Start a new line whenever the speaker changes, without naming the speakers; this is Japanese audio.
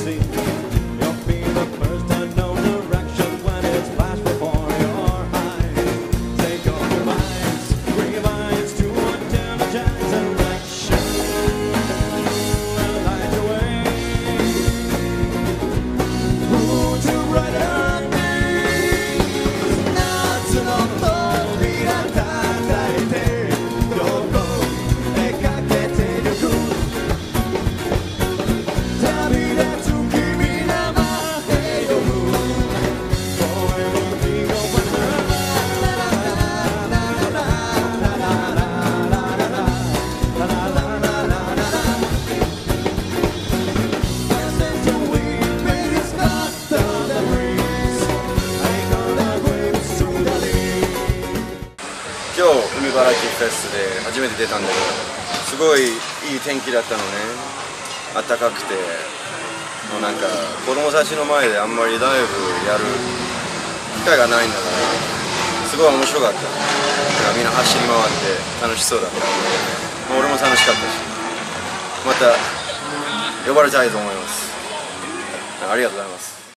see. You'll be the first to know direction when it's flashed before your eyes. Take your revise to intelligence and action. Light your way. Who to ride on me? Not to know the
今日海バラエティフェスで初めて出たんだけど、すごいいい天気だったのね。暖かくて、もうなんか子供たちの前であんまりライブやる機会がないんだから、すごい面白かった。みんな走り回って楽しそうだった。俺も楽しかったし、また呼ばれたいと思います。ありがとうございます。